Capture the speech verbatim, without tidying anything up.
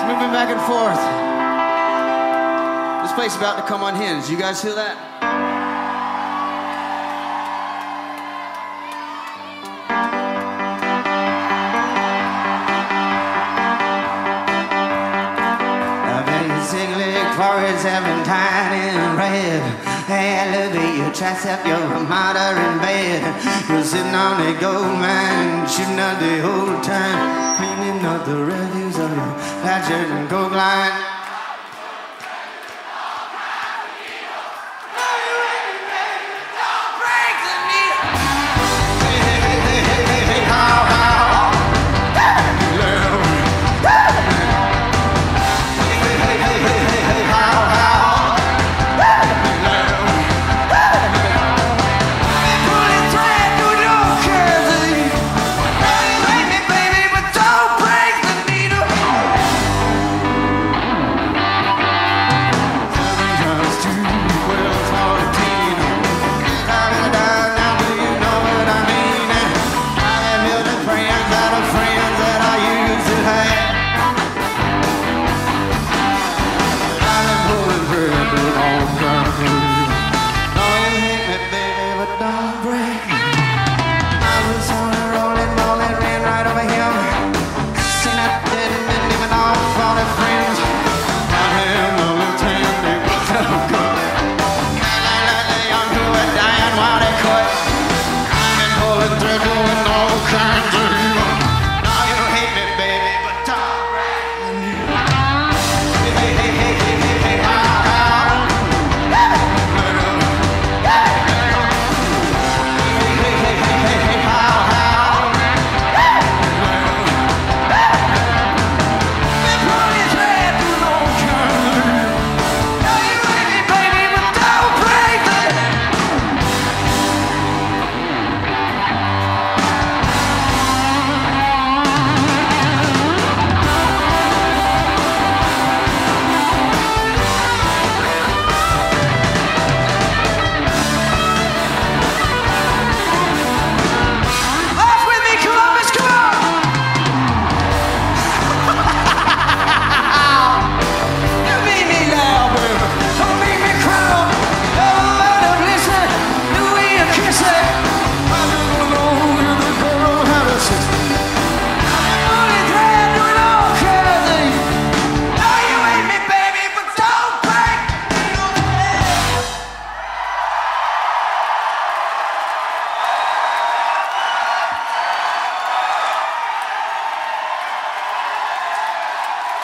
moving back and forth. This place is about to come unhinged. You guys feel that? Forest having tied in red. Elevate your tricep, you're a martyr in bed. You're sitting on a gold mine, shooting out the whole time, cleaning up the refuse of your flat shirt and coke line.